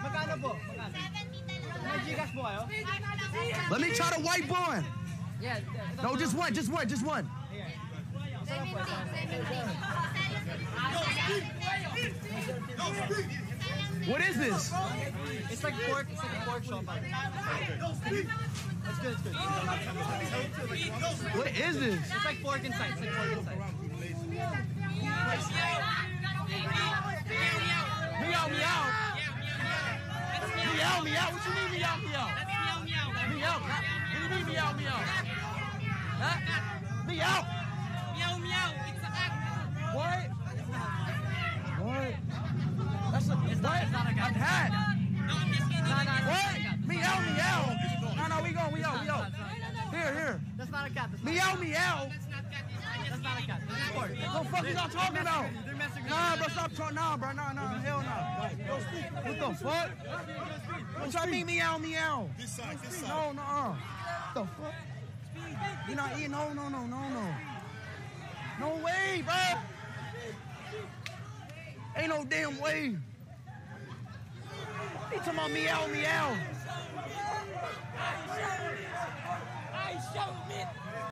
Magkano po? Magkano? 70 talaga. May Gcash po kayo? Let me try the white bun. Yeah. No, just one. What is this? It's like pork. It's like a pork chop. It's good. What is this? It's like pork inside. Meow. What you mean meow? That's meow. What do you mean meow? Huh? Meow. Meow. It's a cat. What? That's a It's not a cat. A cat. No, I'm just kidding. What? Meow. No, we go. Here. That's not a cat. Meow. That's not cat. That's not a cat. This is pork. What the fuck you not talking about? They're messing with Nah, bro, stop talking. Nah, bro, hell no. What the fuck? What y'all mean meow? This side. No. What the fuck? You're not eating. No. No way, bro. Ain't no damn way. He talking about meow. I show it.